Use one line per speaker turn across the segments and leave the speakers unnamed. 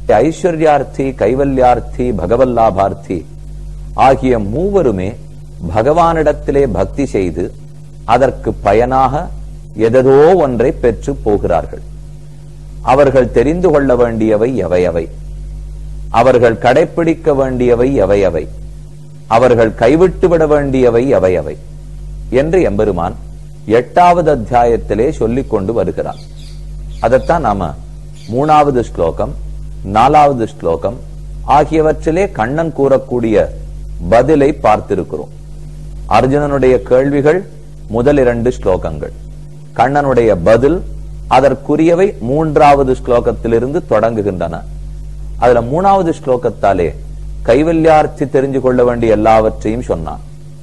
ஐஸ்வர்யார்த்தி, கைவல்யார்த்தி, பகவல்லாபார்த்தி ஆகிய மூவருமே பகவானிடத்திலே பக்தி செய்து அதற்கு பயனாக எதோ ஒன்றை பெற்று போகிறார்கள். அவர்கள் தெரிந்து கொள்ள வேண்டியவை எவையவை, அவர்கள் கடைப்பிடிக்க வேண்டியவை எவையவை, அவர்கள் கைவிட்டுவிட வேண்டியவை எவையவை என்று எம்பெருமான் 8வது அத்தியாயத்திலே சொல்லிக் கொண்டு வருகிறார். அதத்தான் நாம 3வது ஸ்லோகம், 4வது ஸ்லோகம் ஆகியவற்றிலே கண்ணன் கூறக்கூடிய பதிலை பார்த்திருக்கிறோம். அர்ஜுனனுடைய கேள்விகள் முதல் 2 ஸ்லோகங்கள், கண்ணனுடைய பதில் அதற்குரியவை 3வது ஸ்லோகத்திலிருந்து தொடங்குகின்றன. அதுல 3வது ஸ்லோகத்தாலே கைவல்யார்த்தி தெரிஞ்சு கொள்ள வேண்டிய எல்லாவற்றையும் சொன்னான்.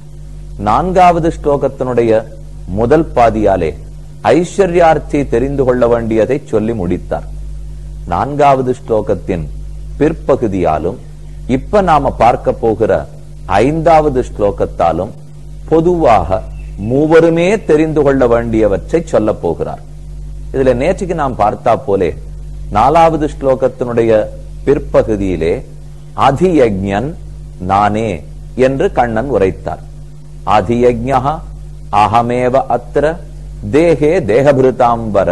4வது ஸ்லோகத்தினுடைய முதல் பாதியாலே ஐஸ்வர்யார்த்தி தெரிந்து கொள்ள வேண்டியதை சொல்லி முடித்தார். 4வது ஸ்லோகத்தின் பிற்பகுதியாலும் இப்ப நாம பார்க்க போகிற 5வது ஸ்லோகத்தாலும் பொதுவாக மூவருமே தெரிந்து கொள்ள வேண்டியவற்றை சொல்ல போகிறார். இதுல நேற்றுக்கு நாம் பார்த்தா போலே 4வது ஸ்லோகத்தினுடைய பிற்பகுதியிலே அதியஜ்ஞன் நானே என்று கண்ணன் உரைத்தார். அதியஜ்ஞா அகமேவ அத்திர தேகே தேகபிருதாம்பர,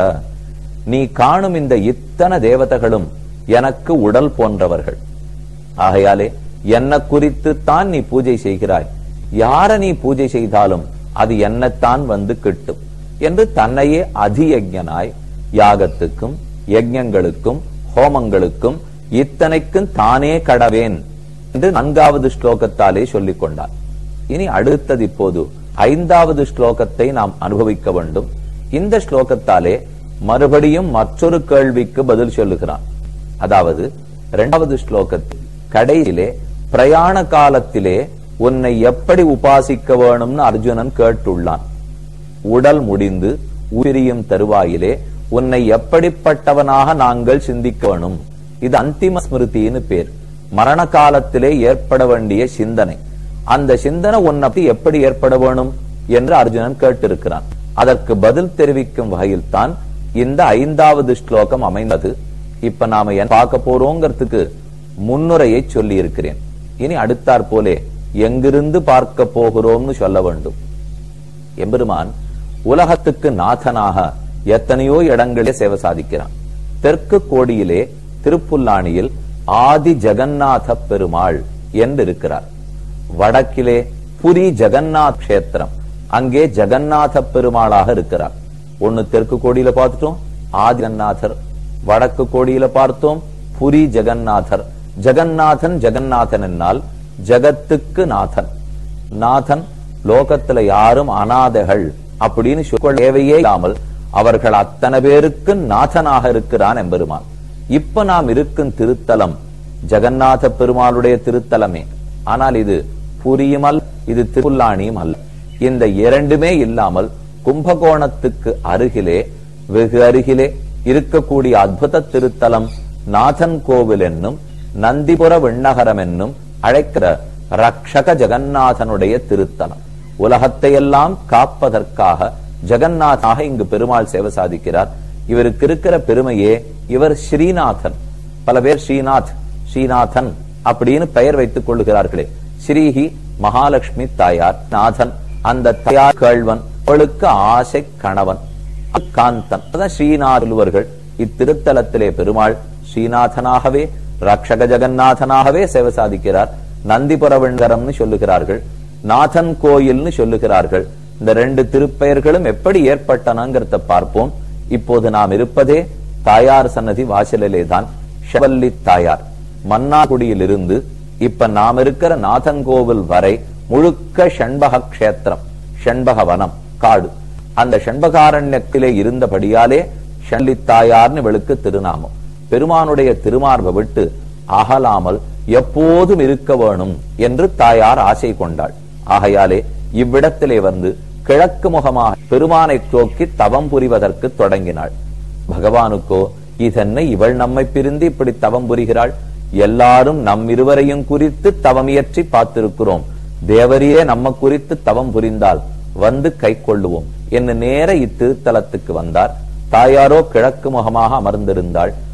நீ காணும் இந்த இத்தனை தேவதைகளும் எனக்கு உடல் போன்றவர்கள். ஆகையாலே என்ன குறித்து தான் நீ பூஜை செய்கிறாய், யார நீ பூஜை செய்தாலும் அது என்னத்தான் வந்து கிட்டும் என்று தன்னையே அதியஜ்ஞனாய் யாகத்துக்கும் யஜ்ஞங்களுக்கும் ஹோமங்களுக்கும் இத்தனைக்கும் தானே கடவேன் என்று 4வது ஸ்லோகத்தாலே சொல்லிக் கொண்டார். இனி அடுத்தது இப்போது 5வது ஸ்லோகத்தை நாம் அனுபவிக்க வேண்டும். இந்த ஸ்லோகத்தாலே மறுபடியும் மற்றொரு கேள்விக்கு பதில் சொல்லுகிறான். அதாவது 2வது ஸ்லோகத்தில் கடையிலே பிரயாண காலத்திலே உன்னை எப்படி உபாசிக்க வேணும்னு அர்ஜுனன் கேட்டுள்ளான். உடல் முடிந்து உயிரியும் தருவாயிலே உன்னை எப்படிப்பட்டவனாக நாங்கள் சிந்திக்க வேணும். இது அந்திம ஸ்மிருதின்னு பேர். மரண காலத்திலே ஏற்பட வேண்டிய சிந்தனை. அந்த சிந்தனை உன்னை எப்படி ஏற்பட வேணும் என்று அர்ஜுனன் கேட்டிருக்கிறான். அதற்கு பதில் தெரிவிக்கும் வகையில் தான் இந்த 5வது ஸ்லோகம் அமைந்தது. இப்ப நாம என்ன பார்க்க போறோங்கிறதுக்கு முன்னுரையை சொல்லி இருக்கிறேன். இனி அடுத்தாற் போலே எங்கிருந்து பார்க்க போகிறோம்னு சொல்ல வேண்டும். எம்பெருமான் உலகத்துக்கு நாதனாக எத்தனையோ இடங்களே சேவை சாதிக்கிறான். தெற்கு கோடியிலே திருப்புல்லானியில் ஆதி ஜெகநாத பெருமாள் என்று இருக்கிறார். வடக்கிலே புரி ஜெகநாத் கஷேத்திரம், அங்கே ஜெகநாத பெருமாளாக இருக்கிறார். ஒன்னு தெற்கு கோடியில பார்த்துட்டோம் ஆதி ஜெகநாதர், வடக்கு கோடியில பார்த்தோம் புரி ஜெகநாதர். ஜெகநாதன் ஜெகநாதன் என்னால் ஜகத்துக்கு நாதன். நாதன் லோகத்துல யாரும் அநாதைகள் அப்படின்னு சொல்ல தேவையே இல்லாமல் அவர்கள் அத்தனை பேருக்கு நாதனாக இருக்கிறான் எம்பெருமான். இப்ப நாம் இருக்கும் திருத்தலம் ஜெகநாத பெருமாளுடைய திருத்தலமே. ஆனால் இது புரியும் அல்ல, இது திருப்புல்லானியும் அல்ல. இந்த இரண்டுமே இல்லாமல் கும்பகோணத்துக்கு அருகிலே வெகு அருகிலே இருக்கக்கூடிய அற்புத திருத்தலம் நாதன் கோவில் என்னும் நந்திபுர விண்ணகரம் என்னும் அழைக்கிற ரக்ஷக ஜெகநாதனுடைய திருத்தலம். உலகத்தை எல்லாம் காப்பதற்காக ஜெகநாதாக இங்கு பெருமாள் சேவை சாதிக்கிறார். இவருக்கு இருக்கிற பெருமையே இவர் ஸ்ரீநாதன். பல பேர் ஸ்ரீநாத் ஸ்ரீநாதன் அப்படின்னு பெயர் வைத்துக் கொள்ளுகிறார்களே. ஸ்ரீஹி மகாலட்சுமி தாயார், நாதன் அந்த தாயார் கேள்வன், அவளுக்கு ஆசை கணவன் காந்தன். அதான் ஸ்ரீநாதர்கள். இத்திருத்தலத்திலே பெருமாள் ஸ்ரீநாதனாகவே ரக்ஷக ஜெகநாதனாகவே சேவை சாதிக்கிறார். நந்திபுரவிண்டரம்னு சொல்லுகிறார்கள், நாதன் கோயில்னு சொல்லுகிறார்கள். இந்த 2 திருப்பெயர்களும் எப்படி ஏற்பட்டனங்கிறத பார்ப்போம். இப்போது நாம் இருப்பதே தாயார் சன்னதி வாசலிலே தான். ஷவல்லி தாயார் மன்னார்குடியிலிருந்து இப்ப நாம் இருக்கிற நாதன் கோவில் வரை முழுக்க ஷண்பக கஷேத்திரம், ஷண்பக வனம், காடு. அந்த ஷண்பகாரண்யத்திலே இருந்தபடியாலே ஷல்லி தாயார்னு இவளுக்கு திருநாமம். பெருமானுடைய திருமார்பை விட்டு அகலாமல் எப்போதும் இருக்க வேணும் என்று தாயார் ஆசை கொண்டாள். ஆகையாலே இவ்விடத்திலே வந்து கிழக்கு முகமாக பெருமானை நோக்கி தவம் புரிவதற்கு தொடங்கினாள். பகவானுக்கோ இதென்ன இவள் நம்மை பிரிந்து இப்படி தவம் புரிகிறாள், எல்லாரும் நம் இருவரையும் குறித்து தவமியற்றி பார்த்திருக்கிறோம், தேவரையே நம்ம குறித்து தவம் புரிந்தால் வந்து கை கொள்ளுவோம் என்று நேர இத்திருத்தலத்துக்கு வந்தார். தாயாரோ கிழக்கு முகமாக அமர்ந்திருந்தாள்.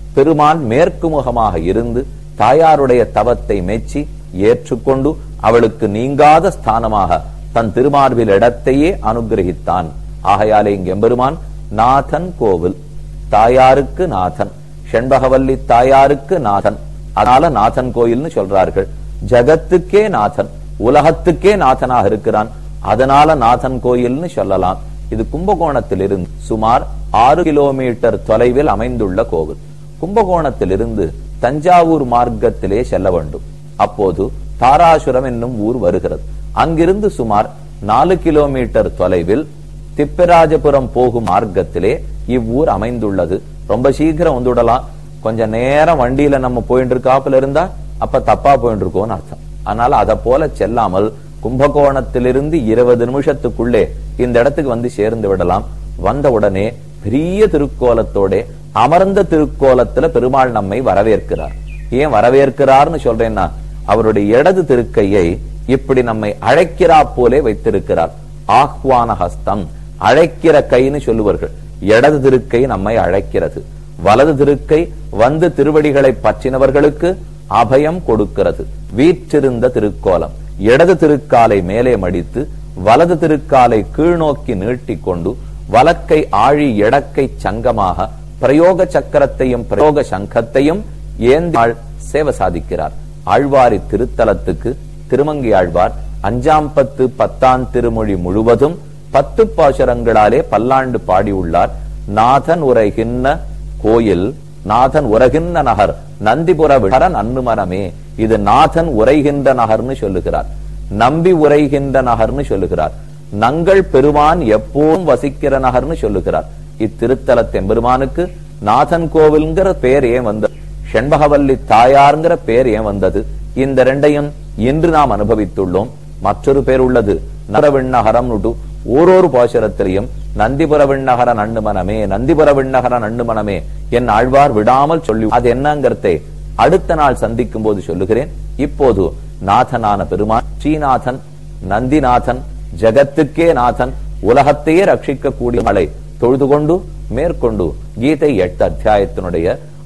பெருமான் மேற்கு முகமாக இருந்து தாயாருடைய தவத்தை மெச்சி ஏற்றுக்கொண்டு அவளுக்கு நீங்காத ஸ்தானமாக தன் திருமார்பில் இடத்தையே அனுகிரகித்தான். ஆகையாலே இங்க எம்பெருமான் நாதன் கோவில், தாயாருக்கு நாதன், செண்பகவல்லி தாயாருக்கு நாதன், அதனால நாதன் கோயில்னு சொல்றார்கள். ஜகத்துக்கே நாதன், உலகத்துக்கே நாதனாக இருக்கிறான், அதனால நாதன் கோயில்னு சொல்லலாம். இது கும்பகோணத்திலிருந்து சுமார் 6 கிலோமீட்டர் தொலைவில் அமைந்துள்ள கோவில். கும்பகோணத்திலிருந்து தஞ்சாவூர் மார்க்கத்திலே செல்ல வேண்டும். அப்போது தாராசுரம் என்னும் ஊர் வருகிறது. அங்கிருந்து சுமார் 4 கிலோமீட்டர் தொலைவில் திப்பராஜபுரம் போகும் மார்க்கத்திலே இவ்வூர் அமைந்துள்ளது. ரொம்ப சீக்கிரம் வந்துடலாம். கொஞ்ச நேரம் வண்டியில நம்ம போயிட்டு இருக்காப்புல இருந்தா அப்ப தப்பா போயிட்டு இருக்கோம்னு அர்த்தம். அதனால அதை போல செல்லாமல் கும்பகோணத்திலிருந்து 20 நிமிஷத்துக்குள்ளே இந்த இடத்துக்கு வந்து சேர்ந்து விடலாம். வந்த உடனே பெரிய திருக்கோலத்தோட அமர்ந்த திருக்கோலத்துல பெருமாள் நம்மை வரவேற்கிறார். ஏன் வரவேற்கிறார்னு சொல்றேன்னா, அவருடைய இடது திருக்கையை இப்படி நம்மை அழைக்கிறா போலே வைத்திருக்கிறார். ஆஹ்வான ஹஸ்தம், அழைக்கிற கைன்னு சொல்லுவார்கள். இடது திருக்கை நம்மை அழைக்கிறது, வலது திருக்கை வந்து திருவடிகளை பற்றினவர்களுக்கு அபயம் கொடுக்கிறது. வீற்றிருந்த திருக்கோலம். இடது திருக்காலை மேலே மடித்து வலது திருக்காலை கீழ்நோக்கி நீட்டிக் கொண்டு வலக்கை ஆழி எடக்கை சங்கமாக பிரயோக சக்கரத்தையும் பிரயோக சங்கத்தையும் ஏந்தாள் சேவை சாதிக்கிறார். ஆழ்வாரி திருத்தலத்துக்கு திருமங்கை ஆழ்வார் 5ஆம் 10 10ஆம் திருமொழி முழுவதும் 10 பாசுரங்களாலே பல்லாண்டு பாடியுள்ளார். நாதன் உரைகின்ற கோயில், நாதன் உரைகின்ற நகர் நந்திபுர விடரன் அன்னுமரமே. இது நாதன் உரைகின்ற நகர்னு சொல்லுகிறார், நம்பி உரைகின்ற நகர்னு சொல்லுகிறார், நங்கள் பெருமான் எப்போதும் வசிக்கிற நகர்னு சொல்லுகிறார். இத்திருத்தலத்து எம்பெருமானுக்கு நாதன் கோவில்ங்கிற பேர் ஏன் வந்தது, செண்பகவல்லி தாயார்ங்கிற பேர் ஏன் வந்தது? இந்த ரெண்டையும் இன்று நாம் அனுபவித்துள்ளோம். மற்றொரு பேர் உள்ளது, நரவிண்ணகரம். ஓரொரு பாசுரத்திலையும் நந்திபுர விண்ணகர நண்ணுமனமே, நந்திபுர விண்ணகர நண்ணுமனமே என் ஆழ்வார் விடாமல் சொல்லி, அது என்னங்கிறதை அடுத்த நாள் சந்திக்கும் போது சொல்லுகிறேன். இப்போது நாதனான பெருமான் ஸ்ரீநாதன், நந்திநாதன், ஜகத்துக்கே நாதன், உலகத்தையே ரட்சிக்க கூடிய மலை தொழுது கொண்டு மேற்கொண்டு கீதை 8 அத்தியாயத்தினுடைய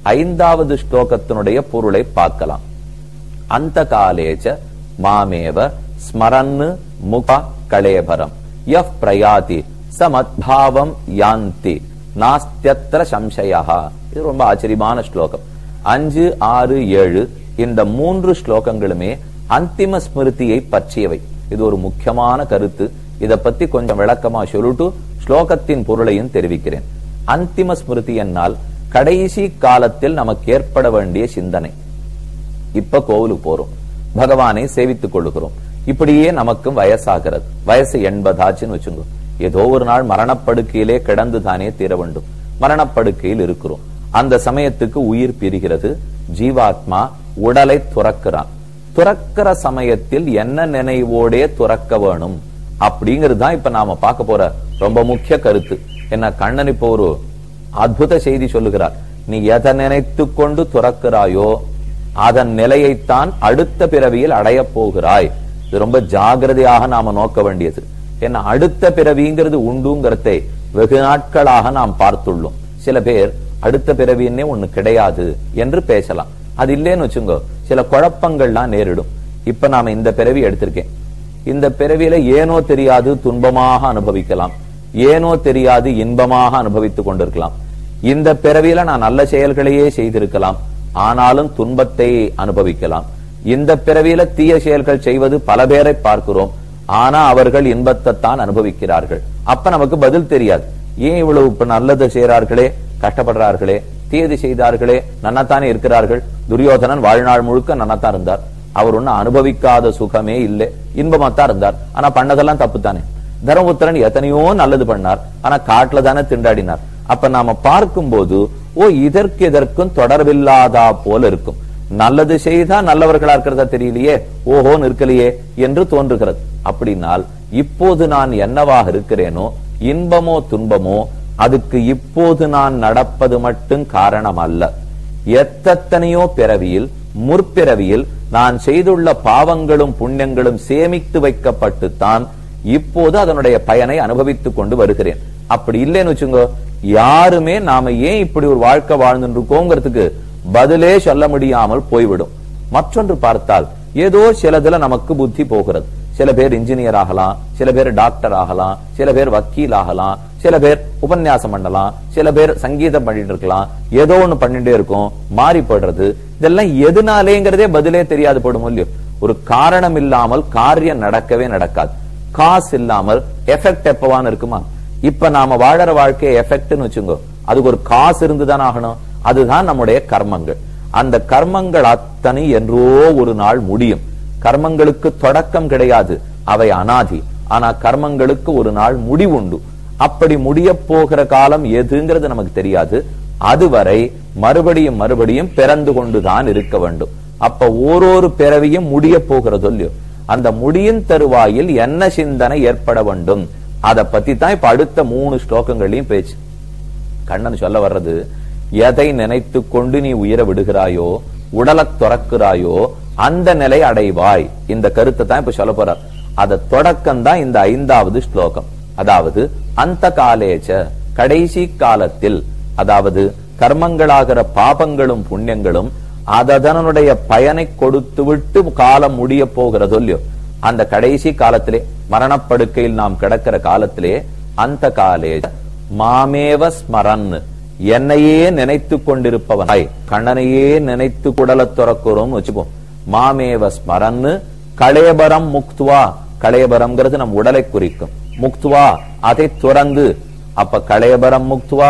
5வது ஸ்லோகத்தினுடைய பொருளை பார்க்கலாம். அந்த காலேச்ச மாமேவ ஸ்மரன்னு முக கலேபரம் யஃப் பிரயாதி சமத்பாவம் யாந்தி நாஸ்தியத்ர சம்சயஹ. இது ரொம்ப ஆச்சரியமான ஸ்லோகம். 5, 6, 7 இந்த 3 ஸ்லோகங்களுமே அந்திம ஸ்மிருதியை பற்றியவை. இது ஒரு முக்கியமான கருத்து. இத பத்தி கொஞ்சம் விளக்கமா சொல்லிட்டு ஸ்லோகத்தின் பொருளையும் தெரிவிக்கிறேன். அந்திம ஸ்மிருதி என்னால் கடைசி காலத்தில் நமக்கு ஏற்பட வேண்டிய சிந்தனை. இப்ப கோவிலுக்கு போறோம், பகவானை சேவித்துக் கொள்ளுகிறோம், இப்படியே நமக்கும் வயசாகிறது. வயசு 80 ஆச்சுன்னு வச்சுங்க. ஏதோ ஒரு நாள் மரணப்படுக்கையிலே கிடந்து தானே தீர வேண்டும். மரணப்படுக்கையில் இருக்கிறோம். அந்த சமயத்துக்கு உயிர் பிரிகிறது. ஜீவாத்மா உடலை துறக்கிறான். துறக்கிற சமயத்தில் என்ன நினைவோடே துறக்க வேணும் அப்படிங்கிறது தான் இப்ப நாம பார்க்க போற ரொம்ப முக்கிய கருத்து. என்ன, கண்ணன் இப்ப ஒரு அற்புத செய்தி சொல்லுகிறார். நீ எதை நினைத்து கொண்டு துறக்கிறாயோ அதன் நிலையைத்தான் அடுத்த பிறவியில் அடைய போகிறாய். இது ரொம்ப ஜாகிரதையாக நாம நோக்க வேண்டியது. என்ன, அடுத்த பிறவிங்கிறது உண்டுங்கிறதை வெகு நாட்களாக நாம் பார்த்துள்ளோம். சில பேர் அடுத்த பிறவின்னே ஒண்ணு கிடையாது என்று பேசலாம். அது இல்லேன்னு வச்சுங்க, சில குழப்பங்கள்லாம் நேரிடும். இப்ப நாம இந்த பிறவி எடுத்திருக்கேன், இந்த பிறவியில ஏனோ தெரியாது துன்பமாக அனுபவிக்கலாம், ஏனோ தெரியாது இன்பமாக அனுபவித்துக் கொண்டிருக்கலாம். இந்த பிறவியில நான் நல்ல செயல்களையே செய்திருக்கலாம், ஆனாலும் துன்பத்தை அனுபவிக்கலாம். இந்த பிறவியில தீய செயல்கள் செய்வது பல பேரை பார்க்கிறோம், ஆனா அவர்கள் இன்பத்தை தான் அனுபவிக்கிறார்கள். அப்ப நமக்கு பதில் தெரியாது. ஏன் இவ்வளவு இப்ப நல்லது செய்யறார்களே கஷ்டப்படுறார்களே, தீயது செய்தார்களே நன்னத்தானே இருக்கிறார்கள். துரியோதனன் வாழ்நாள் முழுக்க நன்னத்தான் இருந்தார். அவர் ஒண்ணு அனுபவிக்காத சுகமே இல்லை, இன்பமாத்தான் இருந்தார். ஆனா பண்ணதெல்லாம் தப்பு தானே. தர்மபுத்திரன் எத்தனையோ நல்லது பண்ணார், ஆனா காட்டுல தானே திண்டாடினார். அப்ப நாம பார்க்கும் போது இதற்கு எதற்கும் தொடர்பில்லாதா போல இருக்கும். நல்லது செய்தா நல்லவர்களா இருக்கிறதா தெரியலையே, ஓஹோன்னு இருக்கலையே என்று தோன்றுகிறது. அப்படின்னால் இப்போது நான் என்னவாக இருக்கிறேனோ, இன்பமோ துன்பமோ, அதுக்கு இப்போது நான் நடப்பது மட்டும் காரணம் அல்ல. எத்தனையோ பிறவியில் முற்பிறவியில் நான் செய்துள்ள பாவங்களும் புண்ணியங்களும் சேமித்து வைக்கப்பட்டுத்தான் இப்போது அதனுடைய பயனை அனுபவித்துக் கொண்டு வருகிறேன். அப்படி இல்லைன்னு வச்சுங்கோ, யாருமே நாம ஏன் இப்படி ஒரு வாழ்க்கை வாழ்ந்துட்டு இருக்கோங்கிறதுக்கு பதிலே சொல்ல முடியாமல் போய்விடும். மற்றொன்று பார்த்தால் ஏதோ சிலதுல நமக்கு புத்தி போகிறது. சில பேர் இன்ஜினியர் ஆகலாம், சில பேர் டாக்டர் ஆகலாம், சில பேர் வக்கீல் ஆகலாம், சில பேர் உபன்யாசம் பண்ணலாம், சில பேர் சங்கீதம் பண்ணிட்டு இருக்கலாம், ஏதோ ஒண்ணு பண்ணிட்டே இருக்கும், மாறி போடுறது. இதெல்லாம் எதுனாலேங்கிறதே பதிலே தெரியாது போடும் இல்லையோ. ஒரு காரணம் இல்லாமல் காரியம் நடக்கவே நடக்காது. காசு இல்லாமல் எஃபெக்ட் எப்பவான்னு இருக்குமா? இப்ப நாம வாழற வாழ்க்கைய எஃபெக்ட்னு வச்சுங்கோ, அதுக்கு ஒரு காசு இருந்துதான் ஆகணும். அதுதான் நம்முடைய கர்மங்கள். அந்த கர்மங்கள் அத்தனை என்றோ ஒரு நாள் முடியும். கர்மங்களுக்கு தொடக்கம் கிடையாது, அவை அனாதி. ஆனா கர்மங்களுக்கு ஒரு நாள் முடிவுண்டு. அப்படி முடிய போகிற காலம் எதுங்கிறது நமக்கு தெரியாது. அதுவரை மறுபடியும் மறுபடியும் பிறந்து கொண்டுதான் இருக்க வேண்டும். அப்ப ஓரொரு பிறவியும் முடிய போகிறது இல்லையோ, அந்த முடியின் தருவாயில் என்ன சிந்தனை ஏற்பட வேண்டும், அதை பத்தி தான் இப்ப அடுத்த 3 ஸ்லோகங்களையும் பேச்சு. கண்ணன் சொல்ல வர்றது, எதை நினைத்து கொண்டு நீ உயிர விடுகிறாயோ, உடலை துறக்கிறாயோ, அந்த நிலை அடைவாய். இந்த கருத்தை தான் இப்ப சொல்ல போறார். அத தொடக்கம் தான் இந்த 5வது ஸ்லோகம். அதாவது அந்த காலேச்ச, கடைசி காலத்தில், அதாவது கர்மங்களாகிற பாபங்களும் புண்ணியங்களும் அதனுடைய பயனை கொடுத்து விட்டு காலம் முடிய போகிறது இல்லையோ, அந்த கடைசி காலத்திலே, மரணப்படுக்கையில் நாம் கிடக்கிற காலத்திலே, அந்த காலே மாமேவ ஸ்மரன், என்னையே நினைத்து கொண்டிருப்பவனாய், கண்ணனையே நினைத்து குடலை துறக்கிறோம் வச்சுப்போம். மாமேவ ஸ்மரன் கலேபரம் முக்துவா, கலேபரம்ங்கிறது நம் உடலை குறிக்கும். முக்துவா அதை துறந்து, அப்ப கலேபரம் முக்துவா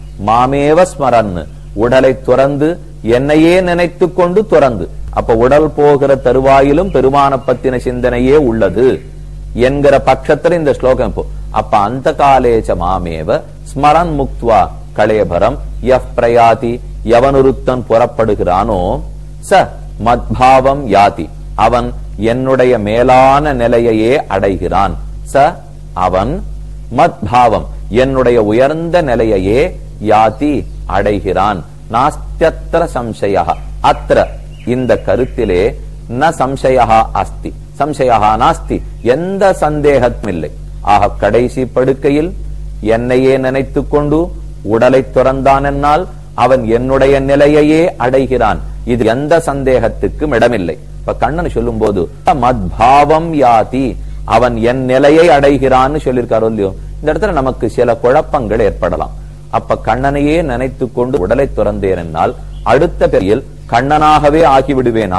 மாமேவ ஸ்மரன், உடலை துறந்து என்னையே நினைத்து கொண்டு துறந்து. அப்ப உடல் போகிற தருவாயிலும் பெருமான பத்தின சிந்தனையே உள்ளது என்கிற பட்சத்தில் இந்த ஸ்லோகம். இப்போ அப்ப அந்த காலேச்ச மாமேவ ஸ்மரன் முக்துவா கலேபரம் யஃப் பிரயாதி, எவனுருத்தன் புறப்படுகிறானோ, ச மத்பாவம் யாதி, அவன் என்னுடைய மேலான நிலையையே அடைகிறான். ச அவன் மத்பாவம் என்னுடைய உயர்ந்த நிலையையே யாதி அடைகிறான். நாஸ்தியத்ர சம்சய, அத்ர இந்த கருத்திலே ந சம்சய அஸ்தி, சம்சய நாஸ்தி, எந்த சந்தேகமும் இல்லை. ஆக கடைசி படுக்கையில் என்னையே நினைத்து கொண்டு உடலை துறந்தான் என்னால் அவன் என்னுடைய நிலையையே அடைகிறான். இது எந்த சந்தேகத்துக்கும் இடமில்லை. இப்ப கண்ணன் சொல்லும் போது மத்பாவம் யாதி, அவன் என் நிலையை அடைகிறான்னு சொல்லியிருக்காரோ இல்லையோ, இந்த இடத்துல நமக்கு சில குழப்பங்கள் ஏற்படலாம். அப்ப கண்ணனையே நினைத்து கொண்டு உடலை துறந்தேன் என்னால் அடுத்த பெரியில் கண்ணனாகவே ஆகிவிடுவேனா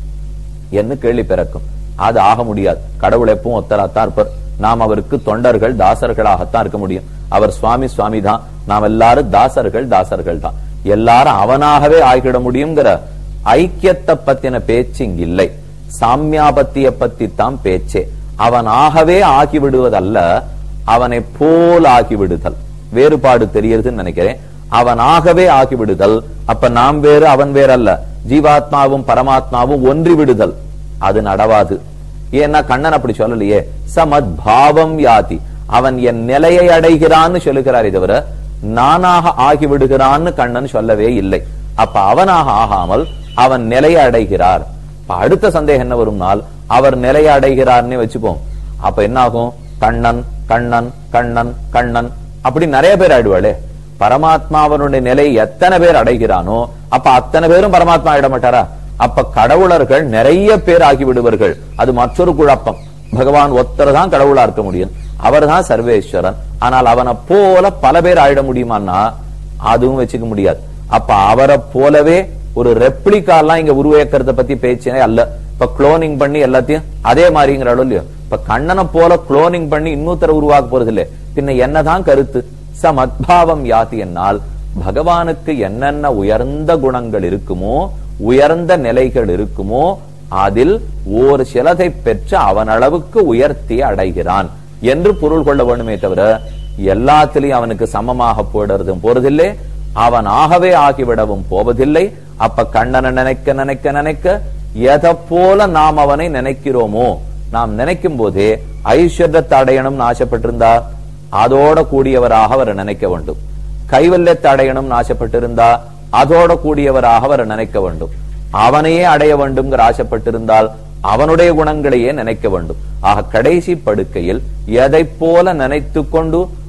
என்று கேள்வி பிறக்கும். அது ஆக முடியாது. கடவுள் எப்பவும் ஒத்தராத்தான் இருப்பார். நாம் அவருக்கு தொண்டர்கள், தாசர்களாகத்தான் இருக்க முடியும். அவர் சுவாமி சுவாமி தான், நாம் எல்லாரும் தாசர்கள் தாசர்கள் தான். எல்லாரும் அவனாகவே ஆகிட முடியுங்கிற ஐக்கியத்தை பத்தின பேச்சு இங்க இல்லை. சாமியாபத்திய பத்தி தான் பேச்சே. அவனாகவே ஆகிவிடுவதல்ல, அவனை போல் ஆகிவிடுதல். வேறுபாடு தெரியறதுன்னு நினைக்கிறேன். அவனாகவே ஆகிவிடுதல், அப்ப நாம் வேறு அவன் வேறு அல்ல, ஜீவாத்மாவும் பரமாத்மாவும் ஒன்றி விடுதல், அது நடவாது. ஏன்னா கண்ணன் அப்படி சொல்லலையே. சமத் பாவம் யாதி, அவன் என் நிலையை அடைகிறான்னு சொல்லுகிறாரே தவிர நானாக ஆகிவிடுகிறான்னு கண்ணன் சொல்லவே இல்லை. அப்ப அவனாக ஆகாமல் அவன் நிலையை அடைகிறார். அடுத்த சந்தேகம் என்ன வரும்னால், அவர் நிலையை அடைகிறார்னே வச்சுப்போம். அப்ப என்ன ஆகும்? கண்ணன் கண்ணன் கண்ணன் கண்ணன் அப்படி நிறைய பேர் ஆயிடுவாளே. பரமாத்மாவனுடைய நிலை எத்தனை பேர் அடைகிறானோ அப்ப அத்தனை பேரும் பரமாத்மா ஆயிட மாட்டாரா? அப்ப கடவுளர்கள் நிறைய பேர் ஆகிவிடுவார்கள். அது மற்றொரு குழப்பம். பகவான் ஒத்தர் தான் கடவுளா இருக்க முடியும், அவர் தான் சர்வேஸ்வரன். ஆனால் அவனை போல பல பேர் ஆயிட முடியுமான்னா அதுவும் வச்சுக்க முடியாது. அப்ப அவரை போலவே ஒரு ரெப்ளிகாலாம் இங்க உருவாக்குறத பத்தி பேச்சே அல்ல. இப்ப குளோனிங் பண்ணி எல்லாத்தையும் அதே மாதிரிங்கிறாளோ இல்லையோ. இப்ப கண்ணனை போல குளோனிங் பண்ணி இன்னொருத்தர உருவாக்க போறது இல்லை. பின்ன என்னதான் கருத்து? சமத்பாவம் யாதி என்னால் பகவானுக்கு என்னென்ன உயர்ந்த குணங்கள் இருக்குமோ, உயர்ந்த நிலைகள் இருக்குமோ, அதில் ஒரு சிலதை பெற்று அவன் அளவுக்கு உயர்த்தி அடைகிறான் என்று பொருள் கொள்ள வேண்டுமே தவிர எல்லாத்திலையும் அவனுக்கு சமமாக போடுறதும் போறதில்லை, அவனாகவே ஆகிவிடவும் போவதில்லை. அப்ப கண்ணனை நினைக்க நினைக்க நினைக்க எதை போல நாம் அவனை நினைக்கிறோமோ, நாம் நினைக்கும் போதே ஐஸ்வர்யத்தை அடையணும்னு ஆசைப்பட்டிருந்தா அதோட கூடியவராக அவரை நினைக்க வேண்டும். கைவல்யத்தை அடையணும்னு ஆசைப்பட்டிருந்தா அதோட கூடியவராக அவரை நினைக்க வேண்டும். அவனையே அடைய வேண்டும்ங்கிற ஆசைப்பட்டிருந்தால் அவனுடைய குணங்களையே நினைக்க வேண்டும். ஆக கடைசி படுக்கையில் எதை போல நினைத்து கொண்டு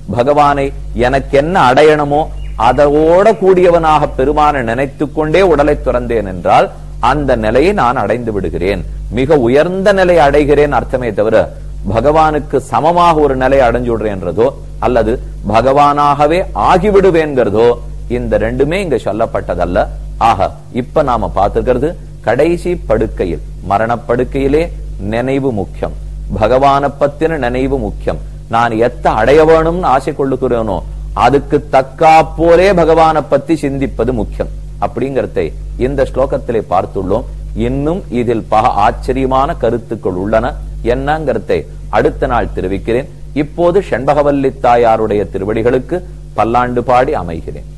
பகவானை எனக்கு என்ன அடையணுமோ அதோட கூடியவனாக பெருமானை நினைத்துக் கொண்டே உடலை துறந்தேன் என்றால் அந்த நிலையை நான் அடைந்து விடுகிறேன். மிக உயர்ந்த நிலை அடைகிறேன் அர்த்தமே தவிர பகவானுக்கு சமமாக ஒரு நிலை அடைஞ்சு விடுறேன்றதோ அல்லது பகவானாகவே ஆகிவிடுவேங்கிறதோ இந்த ரெண்டுமே இங்க சொல்லப்பட்டதல்ல. ஆக இப்ப நாம பார்த்துக்கிறது கடைசி படுக்கையில், மரணப்படுக்கையிலே நினைவு முக்கியம், பகவானை பத்தின நினைவு முக்கியம். நான் எத்த அடைய வேணும்னு ஆசை கொள்ளுகிறேனோ அதுக்கு தக்கா போலே பகவானை பத்தி சிந்திப்பது முக்கியம் அப்படிங்கறதை இந்த ஸ்லோகத்திலே பார்த்துள்ளோம். இன்னும் இதில் பல ஆச்சரியமான கருத்துக்கள் உள்ளன. என்னங்கிறதை அடுத்த நாள் தெரிவிக்கிறேன். இப்போது செண்பகவல்லி தாயாருடைய திருவடிகளுக்கு பல்லாண்டு பாடி அமைகிறேன்.